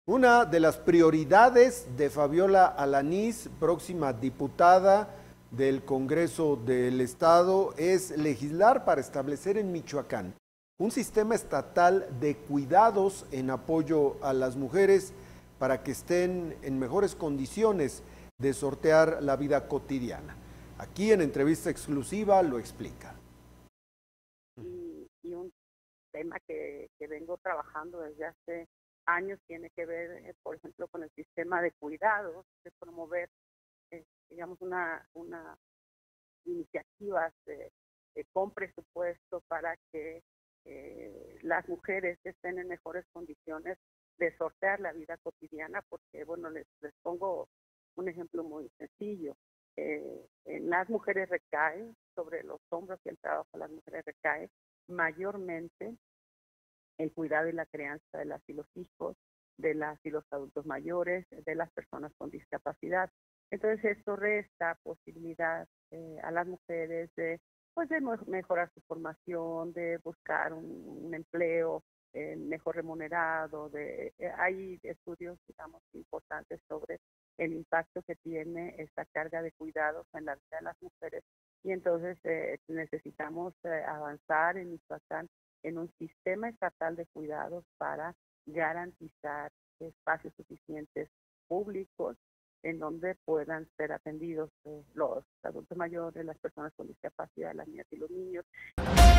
Una de las prioridades de Fabiola Alanís, próxima diputada del Congreso del Estado, es legislar para establecer en Michoacán un sistema estatal de cuidados en apoyo a las mujeres para que estén en mejores condiciones de sortear la vida cotidiana. Aquí en entrevista exclusiva lo explica. Y un tema que vengo trabajando desde hace años tiene que ver, por ejemplo, con el sistema de cuidados, de promover, digamos, una iniciativas con presupuesto para que las mujeres estén en mejores condiciones de sortear la vida cotidiana, porque, bueno, les pongo un ejemplo muy sencillo. En las mujeres recae, sobre los hombros y el trabajo de las mujeres recae mayormente el cuidado y la crianza de las y los hijos, de las y los adultos mayores, de las personas con discapacidad. Entonces esto resta posibilidad a las mujeres de, pues, de mejorar su formación, de buscar un empleo mejor remunerado. Hay estudios, digamos, importantes sobre el impacto que tiene esta carga de cuidados en la vida de las mujeres, y entonces necesitamos avanzar en Michoacán en un sistema estatal de cuidados para garantizar espacios suficientes públicos en donde puedan ser atendidos los adultos mayores, las personas con discapacidad, las niñas y los niños.